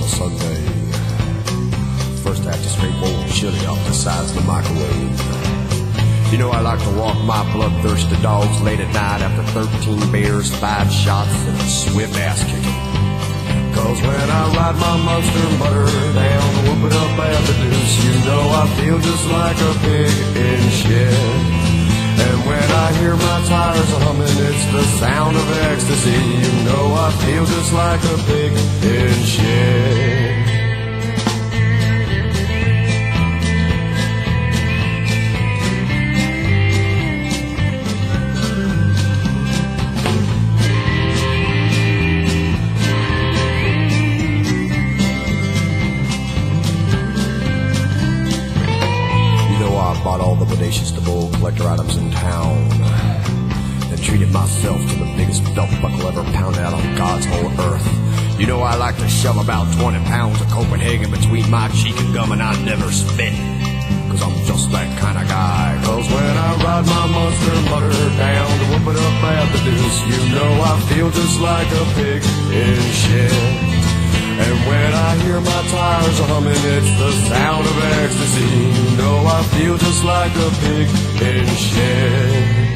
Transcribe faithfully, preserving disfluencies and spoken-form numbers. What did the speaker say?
a Sunday. First I have to scrape old chili off the sides of the microwave. You know I like to walk my bloodthirsty dogs late at night after thirteen beers, five shots, and a swift ass kicking. Cause when I ride my monster butter down, whoop it up at the deuce, you know I feel just like a pig in shit. And when I hear my tires humming, it's the sound of ecstasy, you know I feel just like a pig in shit. I bought all the bodacious DeVoe collector items in town and treated myself to the biggest belt buckle ever pounded out on God's whole earth. You know I like to shove about twenty pounds of Copenhagen between my cheek and gum, and I never spit, cause I'm just that kind of guy. Cause when I ride my monster butter down to whoop it up at the deuce, you know I feel just like a pig in shit. And when I hear my tires humming, it's the sound of ecstasy, you know I feel just like a pig in shit.